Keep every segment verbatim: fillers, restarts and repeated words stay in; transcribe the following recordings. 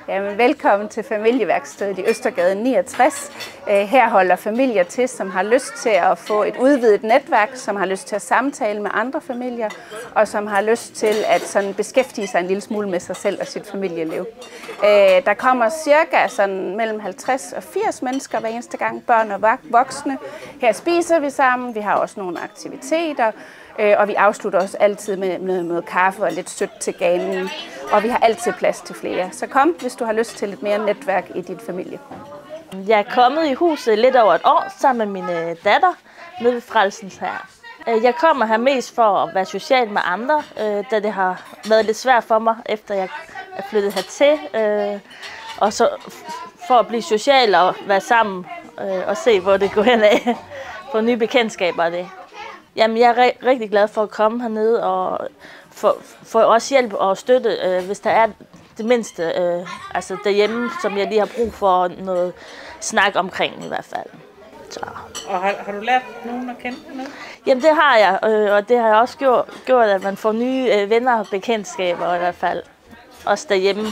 Jamen, velkommen til familieværkstedet i Østergade niogtres. Her holder familier til, som har lyst til at få et udvidet netværk, som har lyst til at samtale med andre familier, og som har lyst til at sådan beskæftige sig en lille smule med sig selv og sit familieliv. Der kommer cirka sådan mellem halvtreds og firs mennesker hver eneste gang, børn og voksne. Her spiser vi sammen, vi har også nogle aktiviteter, og vi afslutter også altid med noget, noget kaffe og lidt sødt til ganen. Og vi har altid plads til flere. Så kom, hvis du har lyst til lidt mere netværk i din familie. Jeg er kommet i huset lidt over et år sammen med min datter nede ved Frelsens Hær. Jeg kommer her mest for at være social med andre, da det har været lidt svært for mig, efter jeg er flyttet hertil. Og så for at blive social og være sammen og se, hvor det går hen af. Få nye bekendtskaber af det. Jamen, jeg er rigtig glad for at komme hernede og få, få også hjælp og støtte, øh, hvis der er det mindste øh, altså derhjemme, som jeg lige har brug for noget snak omkring i hvert fald. Så. Og har, har du lært nogen at kende hernede? Jamen, det har jeg, øh, og det har jeg også gjort, gjort, at man får nye øh, venner og bekendtskaber i hvert fald. Også derhjemme.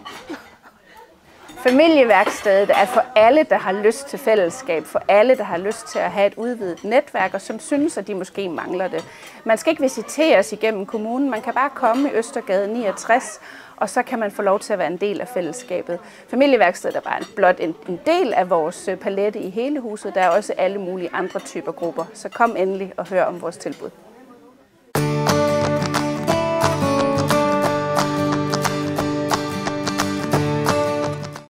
Familieværkstedet er for alle, der har lyst til fællesskab, for alle, der har lyst til at have et udvidet netværk, og som synes, at de måske mangler det. Man skal ikke visiteres igennem kommunen, man kan bare komme i Østergade niogtres, og så kan man få lov til at være en del af fællesskabet. Familieværkstedet er bare blot en, en del af vores palette i hele huset. Der er også alle mulige andre typer grupper, så kom endelig og hør om vores tilbud.